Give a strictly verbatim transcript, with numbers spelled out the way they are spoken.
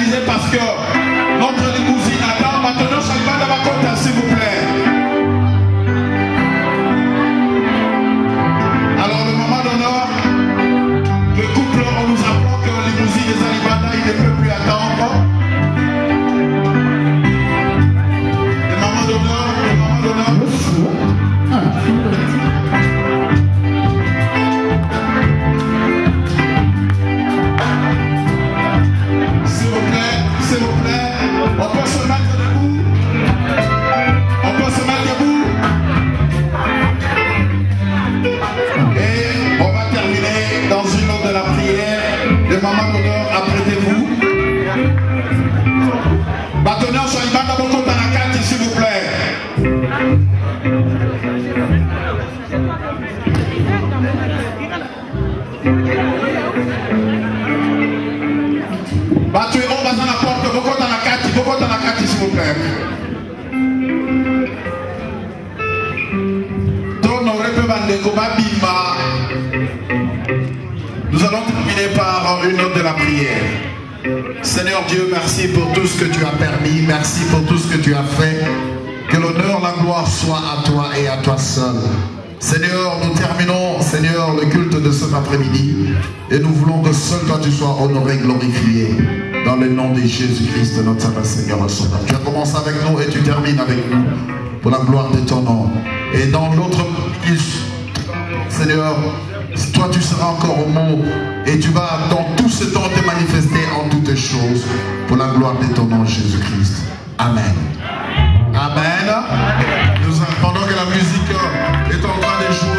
s'organiser parce que notre limousine attend. Maintenant, Salva Dabakota, s'il vous plaît. Alors, le moment d'honneur, le couple, on nous apprend que la limousine des Alibanda, il ne peut plus attendre. Le moment d'honneur, le moment d'honneur. S'il vous plaît, s'il vous plaît, on peut se mettre debout. On peut se mettre debout. Et on va terminer dans une autre de la prière. Le moment d'honneur, apprêtez-vous. Bâtonneur sur Ibanda Boko Tanakati, s'il vous plaît. Batu on va dans la porte, Boko Tanakati, Boko Tanakati, s'il vous plaît. Nous allons terminer par une note de la prière. Seigneur Dieu, merci pour tout ce que tu as permis, merci pour tout ce que tu as fait. Que l'honneur, la gloire soit à toi et à toi seul. Seigneur, nous terminons, Seigneur, le culte de cet après-midi. Et nous voulons que seul toi tu sois honoré, glorifié. Dans le nom de Jésus-Christ, notre Seigneur et Sauveur. Tu as commencé avec nous et tu termines avec nous. Pour la gloire de ton nom. Et dans l'autre, Seigneur, toi tu seras encore au mot. Et tu vas dans tout ce temps te manifester en toutes choses. Pour la gloire de ton nom, Jésus-Christ. Amen. Amen. Nous, pendant que la musique est en train de jouer.